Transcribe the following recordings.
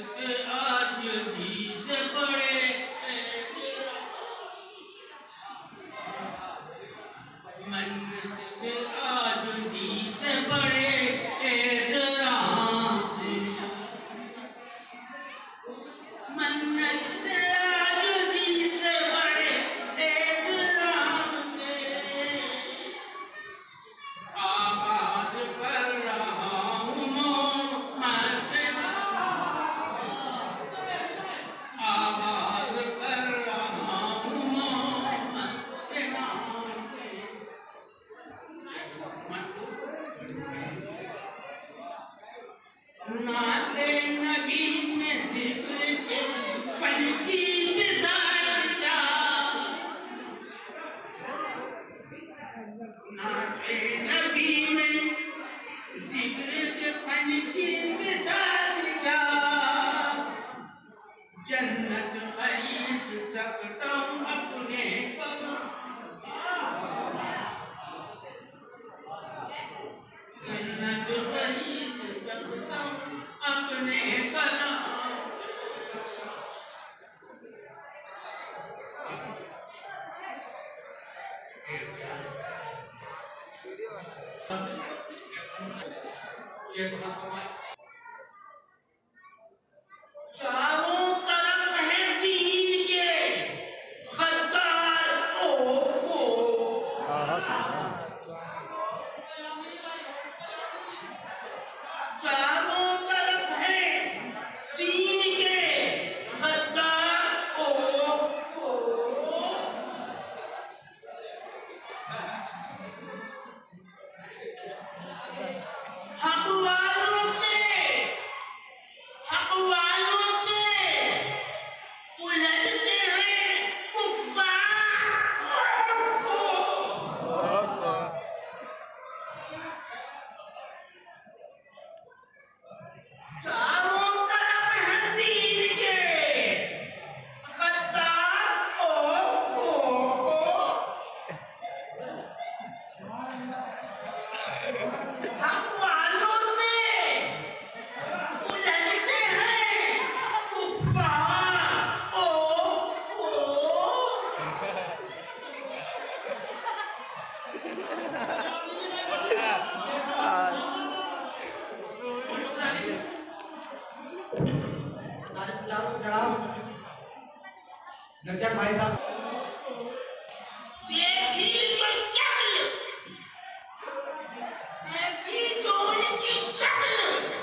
चारों तरफ है दीन के खद्दार चारों तरफ है दीन के खद्दार हक वालों से उलझते हैं कुफ्फार। चारों तरफ है दीन के खद्दार हक वालों से उलझते हैं कुफ्फार। जनाब नक्चर भाई साहब देखी जो शक्ल, देखी जो उनकी शक्ल,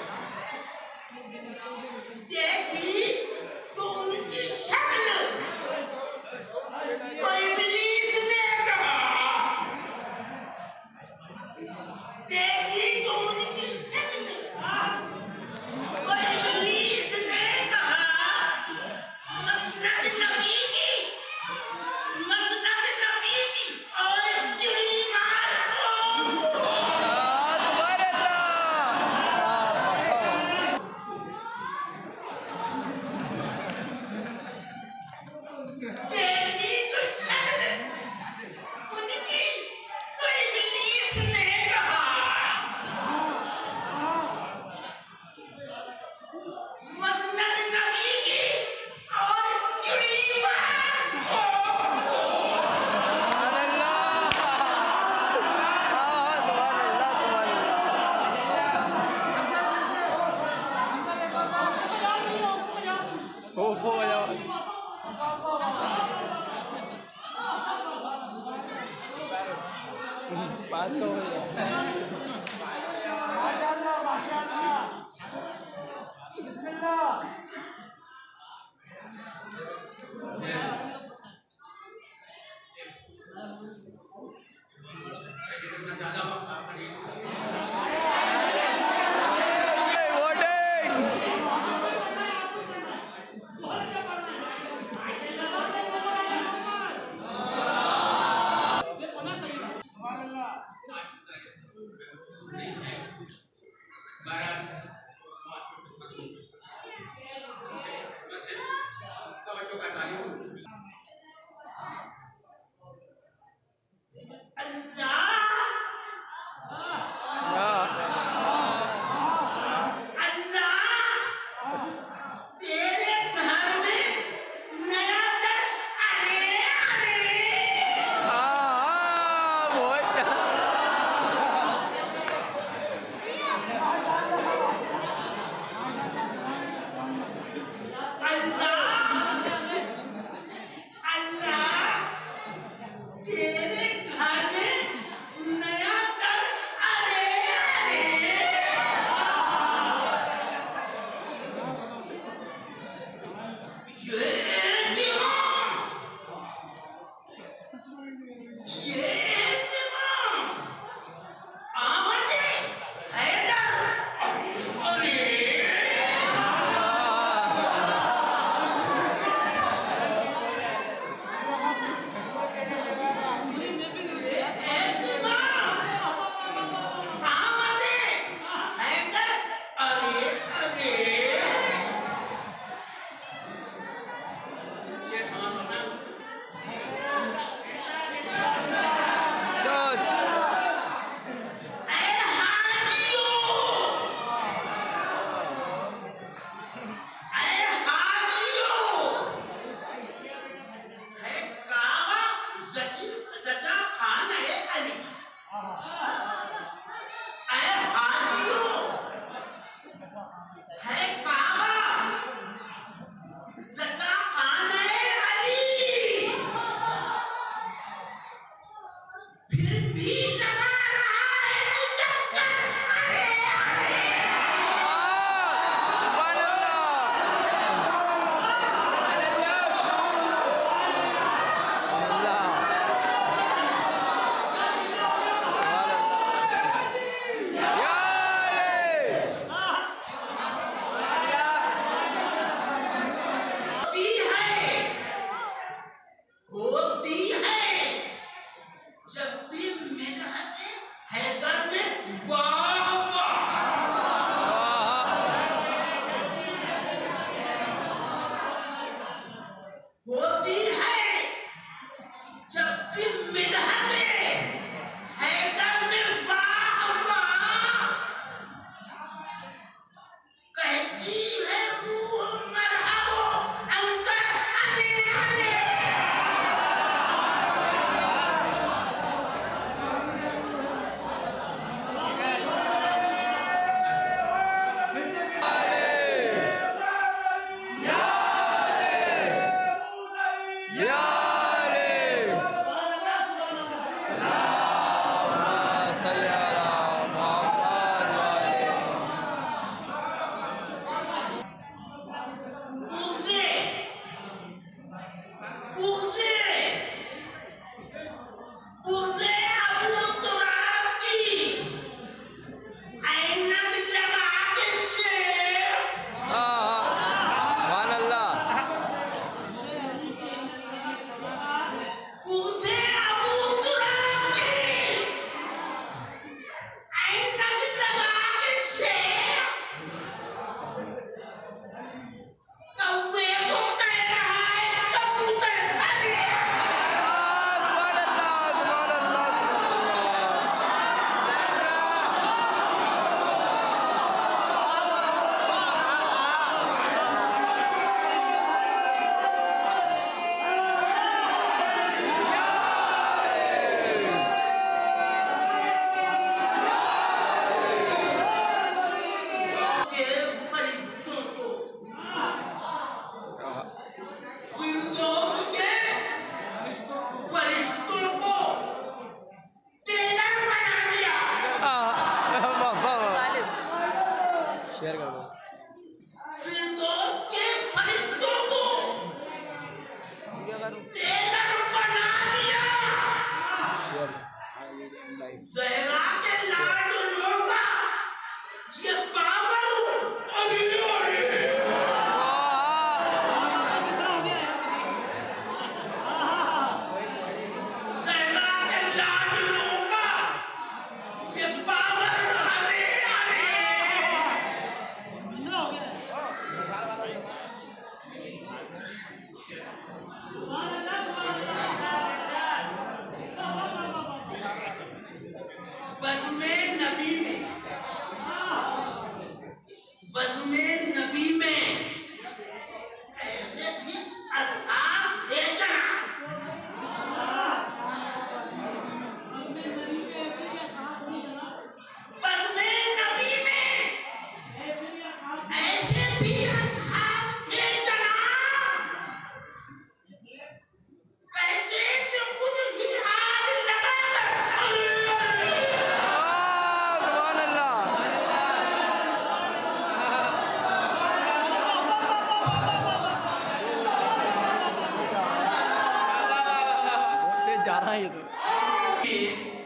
देखी जो उनकी शक्ल, तो इब्लीस ने कहा, देखी जो उनकी शक्ल, तो इब्लीस ने कहा, मसनद नबी की और चिड़ी मार देखी जो शक्ल उनकी, तो इब्लीस ने कहा, मसनद नबी की और चिड़ी मार। पाँच का हो गया। माशाअल्लाह माशाअल्लाह बिस्मिल्लाह। जहरा के लाडलों का ये पावर। अरे अरे जहरा के लाडलों का ये पावर। अरे अरे बज़्मे नबी में ऐसे भी असहाब थे जनाब। बज़्मे नबी में ऐसे भी असहाब थे जनाब। कहते कि खुद ही आग लगाकर जा रहा है ये तो।